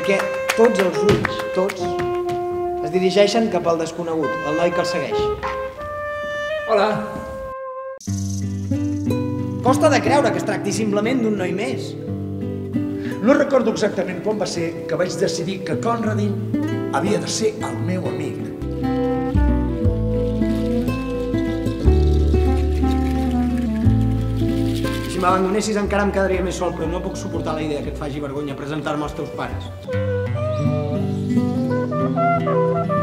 perquè tots els ulls, tots, es dirigeixen cap al desconegut, el noi que el segueix. Hola. Costa de creure que es tracti simplement d'un noi més. No recordo exactament quan va ser que vaig decidir que Conradin havia de ser el meu amic. Si m'abandonessis encara em quedaria més sol, però no puc suportar la idea que et faci vergonya presentar-me als teus pares.